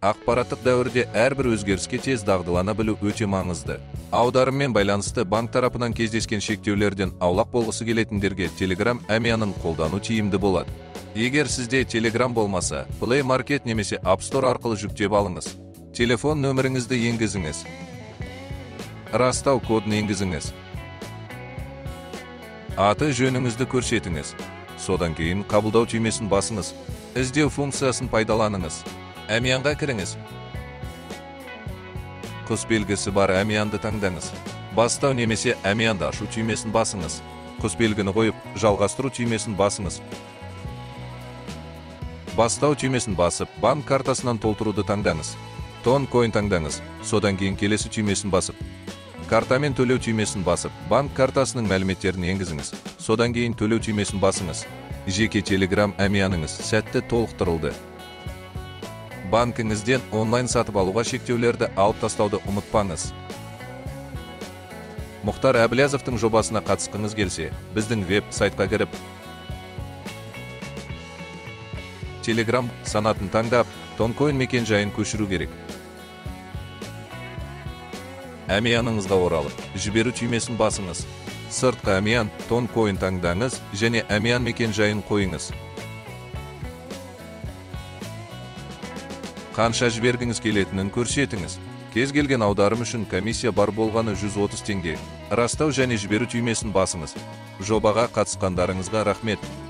Ақпараттық дәуірде әрбір өзгеріске тез дағдылана білу өте маңызды. Аударыммен байланысты банк тарапынан кездескен шектеулерден аулақ болғысы келетіндерге Telegram әмиянын қолдану тиімді болады. Егер сізде Telegram болмаса, Play Market немесе App Store арқылы жүктеп алыңыз. Телефон нөміріңізді енгізіңіз. Растау кодын енгізіңіз. Аты жөніңізді көрсетіңіз. Содан кейін қабылдау түймесін басыңыз. Іздеу функциясын пайдаланыңыз. Әмиянға кіріңіз. Құс белгісі бар әмиянды таңдаңыз. Бастау немесе әмиянды ашу түймесін басыңыз. Құс белгіні қойып, жалғастыру түймесін басыңыз. Бастау түймесін басып, банк картасынан толтыруды таңдаңыз. Toncoin таңдаңыз. Содан кейін келесі түймесін басып, картамен төлеу түймесін басып, банк картасының мәліметтерін енгізіңіз. Содан кейін төлеу түймесін басыңыз. Жеке Telegram әмияныңыз сәтті толықтырылды. Банкіңізден онлайн сатып алуға шектеулерді алып тастауды ұмытпаңыз. Мұхтар Әбілязовтың жобасына қатысқыңыз келсе, біздің веб-сайтқа кіріп, Telegram санатын таңдап, Toncoin мекен-жайын көшіру керек. Әмияныңызға оралып, жіберу түймесін басыңыз. Сыртқы әмиян, Toncoin таңдаңыз және әмиян мекен-жайын қойыңыз. Қанша жібергіңіз келетінін көрсетіңіз. Кез келген аударым үшін комиссия бар болғаны 130 теңге. Растау және жіберу түймесін басыңыз. Жобаға қатысқандарыңызға рахмет.